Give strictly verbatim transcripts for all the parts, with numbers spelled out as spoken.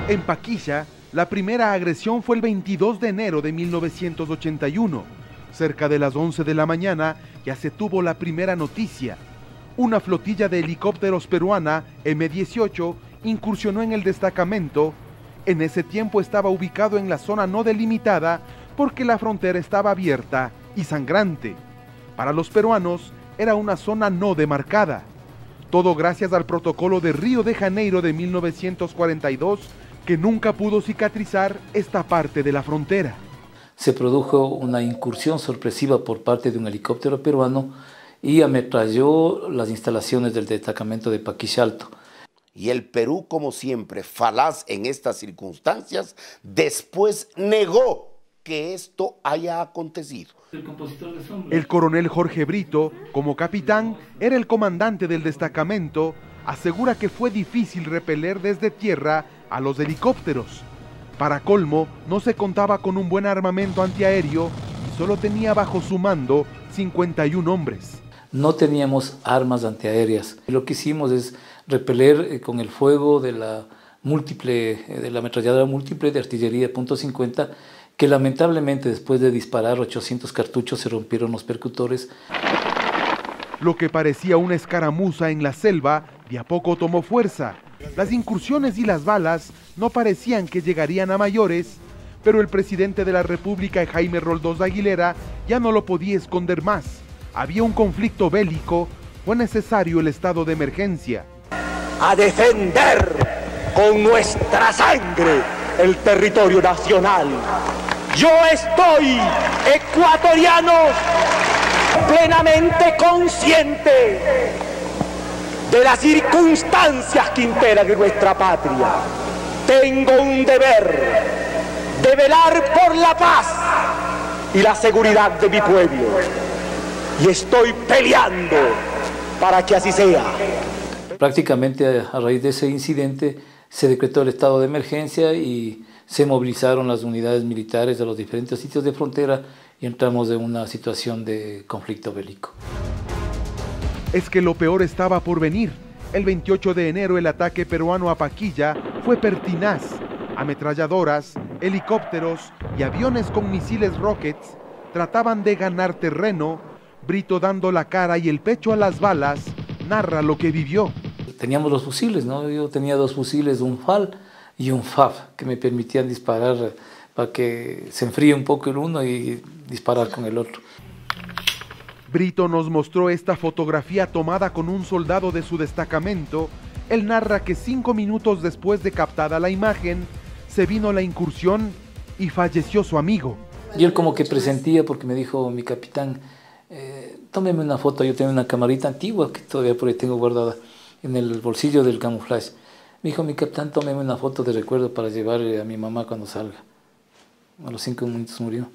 En Paquilla, la primera agresión fue el veintidós de enero de mil novecientos ochenta y uno. Cerca de las once de la mañana ya se tuvo la primera noticia. Una flotilla de helicópteros peruana, eme dieciocho, incursionó en el destacamento. En ese tiempo estaba ubicado en la zona no delimitada porque la frontera estaba abierta y sangrante. Para los peruanos era una zona no demarcada. Todo gracias al protocolo de Río de Janeiro de mil novecientos cuarenta y dos, que nunca pudo cicatrizar esta parte de la frontera. Se produjo una incursión sorpresiva por parte de un helicóptero peruano y ametralló las instalaciones del destacamento de Paquilla Alto. Y el Perú, como siempre, falaz en estas circunstancias, después negó que esto haya acontecido. El compositor de sombra. El coronel Jorge Brito, como capitán, era el comandante del destacamento, asegura que fue difícil repeler desde tierra a los helicópteros. Para colmo, no se contaba con un buen armamento antiaéreo y solo tenía bajo su mando cincuenta y un hombres. No teníamos armas antiaéreas. Lo que hicimos es repeler eh, con el fuego de la múltiple, eh, de la ametralladora múltiple de artillería punto cincuenta, que lamentablemente después de disparar ochocientos cartuchos se rompieron los percutores. Lo que parecía una escaramuza en la selva, de a poco tomó fuerza. Las incursiones y las balas no parecían que llegarían a mayores, pero el presidente de la República, Jaime Roldós Aguilera, ya no lo podía esconder más. Había un conflicto bélico, fue necesario el estado de emergencia. A defender con nuestra sangre el territorio nacional. Yo estoy, ecuatorianos, plenamente consciente de las circunstancias que imperan en nuestra patria. Tengo un deber de velar por la paz y la seguridad de mi pueblo. Y estoy peleando para que así sea. Prácticamente a raíz de ese incidente se decretó el estado de emergencia y se movilizaron las unidades militares de los diferentes sitios de frontera y entramos en una situación de conflicto bélico. Es que lo peor estaba por venir. El veintiocho de enero el ataque peruano a Paquilla fue pertinaz. Ametralladoras, helicópteros y aviones con misiles Rockets trataban de ganar terreno. Brito, dando la cara y el pecho a las balas, narra lo que vivió. Teníamos los fusiles, ¿no? Yo tenía dos fusiles, un F A L y un F A F, que me permitían disparar para que se enfríe un poco el uno y disparar con el otro. Brito nos mostró esta fotografía tomada con un soldado de su destacamento. Él narra que cinco minutos después de captada la imagen, se vino la incursión y falleció su amigo. Y él como que presentía, porque me dijo mi capitán, eh, tómeme una foto. Yo tenía una camarita antigua que todavía por ahí tengo guardada en el bolsillo del camuflaje. Me dijo mi capitán, tómeme una foto de recuerdo para llevarle a mi mamá cuando salga. A los cinco minutos murió.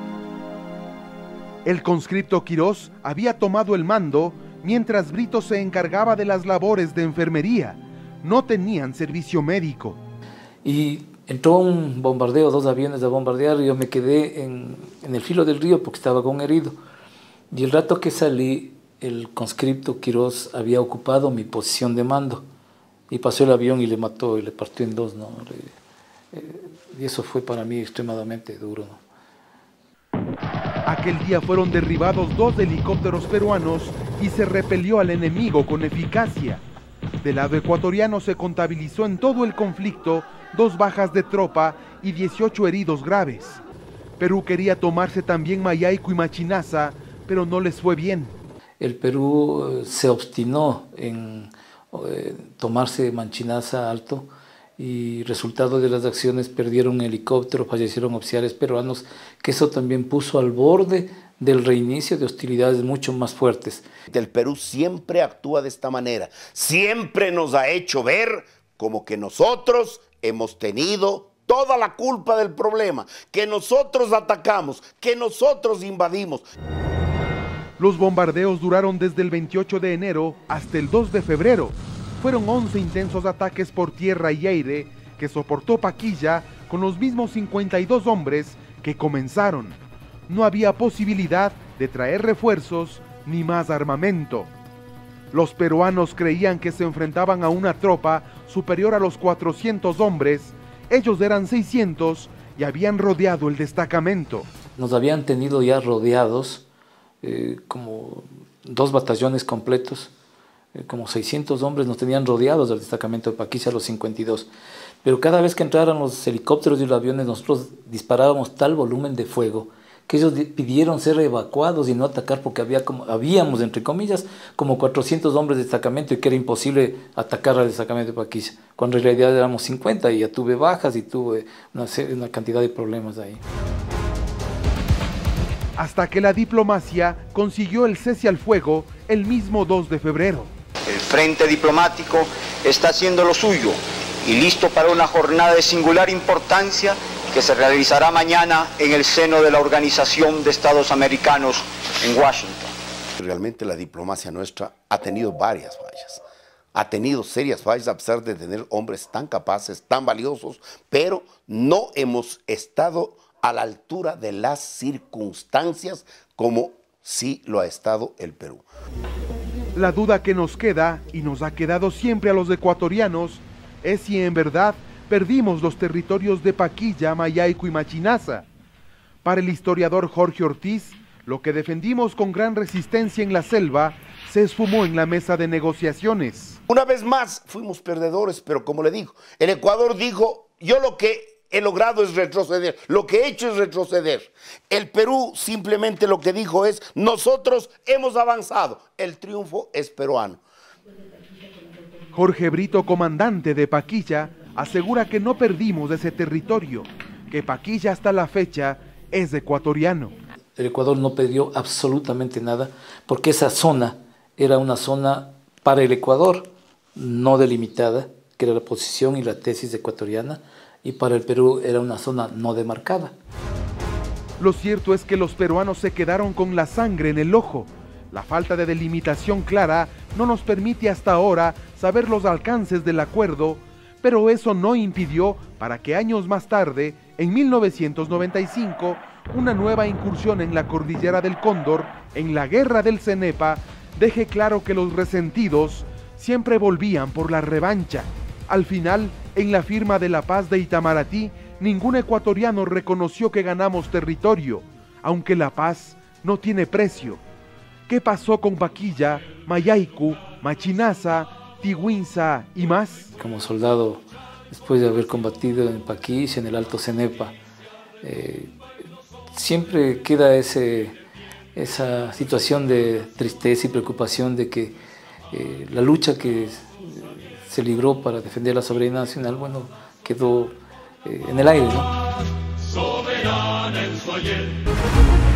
El conscripto Quirós había tomado el mando mientras Brito se encargaba de las labores de enfermería. No tenían servicio médico. Y entró un bombardeo, dos aviones a bombardear, y yo me quedé en, en el filo del río porque estaba con un herido. Y el rato que salí, el conscripto Quirós había ocupado mi posición de mando. Y pasó el avión y le mató y le partió en dos, ¿no? Y eso fue para mí extremadamente duro, ¿no? Aquel día fueron derribados dos helicópteros peruanos y se repelió al enemigo con eficacia. Del lado ecuatoriano se contabilizó en todo el conflicto dos bajas de tropa y dieciocho heridos graves. Perú quería tomarse también Mayaico y Machinaza, pero no les fue bien. El Perú se obstinó en eh, tomarse Machinaza Alto y resultado de las acciones perdieron un helicóptero, fallecieron oficiales peruanos, que eso también puso al borde del reinicio de hostilidades mucho más fuertes. El Perú siempre actúa de esta manera, siempre nos ha hecho ver como que nosotros hemos tenido toda la culpa del problema, que nosotros atacamos, que nosotros invadimos. Los bombardeos duraron desde el veintiocho de enero hasta el dos de febrero. Fueron once intensos ataques por tierra y aire que soportó Paquilla con los mismos cincuenta y dos hombres que comenzaron. No había posibilidad de traer refuerzos ni más armamento. Los peruanos creían que se enfrentaban a una tropa superior a los cuatrocientos hombres Ellos eran seiscientos y habían rodeado el destacamento. Nos habían tenido ya rodeados eh, como dos batallones completos, eh, como seiscientos hombres nos tenían rodeados del destacamento de Paquiza, los cincuenta y dos. Pero cada vez que entraran los helicópteros y los aviones, nosotros disparábamos tal volumen de fuego que ellos pidieron ser evacuados y no atacar porque había como, habíamos, entre comillas, como cuatrocientos hombres de destacamento y que era imposible atacar al destacamento de Paquiza, cuando en realidad éramos cincuenta y ya tuve bajas y tuve una, una cantidad de problemas ahí. Hasta que la diplomacia consiguió el cese al fuego el mismo dos de febrero. El frente diplomático está haciendo lo suyo y listo para una jornada de singular importancia que se realizará mañana en el seno de la Organización de Estados Americanos en Washington. Realmente la diplomacia nuestra ha tenido varias fallas, ha tenido serias fallas a pesar de tener hombres tan capaces, tan valiosos, pero no hemos estado a la altura de las circunstancias como sí lo ha estado el Perú. La duda que nos queda, y nos ha quedado siempre a los ecuatorianos, es si en verdad perdimos los territorios de Paquilla, Mayaicu y Machinaza. Para el historiador Jorge Ortiz, lo que defendimos con gran resistencia en la selva se esfumó en la mesa de negociaciones. Una vez más fuimos perdedores, pero como le digo, el Ecuador dijo, yo lo que he logrado es retroceder, lo que he hecho es retroceder. El Perú simplemente lo que dijo es, nosotros hemos avanzado, el triunfo es peruano. Jorge Brito, comandante de Paquilla, asegura que no perdimos ese territorio, que Paquilla hasta la fecha es ecuatoriano. El Ecuador no perdió absolutamente nada porque esa zona era una zona para el Ecuador no delimitada, que era la posición y la tesis ecuatoriana, y para el Perú era una zona no demarcada. Lo cierto es que los peruanos se quedaron con la sangre en el ojo. La falta de delimitación clara no nos permite hasta ahora saber los alcances del acuerdo, pero eso no impidió para que años más tarde, en mil novecientos noventa y cinco, una nueva incursión en la cordillera del Cóndor, en la guerra del Cenepa, deje claro que los resentidos siempre volvían por la revancha. Al final, en la firma de la paz de Itamaraty, ningún ecuatoriano reconoció que ganamos territorio, aunque la paz no tiene precio. ¿Qué pasó con Paquilla, Mayaicu, Machinaza, Tiguinza y más? Como soldado, después de haber combatido en Paquilla, en el Alto Cenepa, eh, siempre queda ese, esa situación de tristeza y preocupación de que eh, la lucha que se libró para defender la soberanía nacional, bueno, quedó eh, en el aire, ¿no? Soberana en su ayer.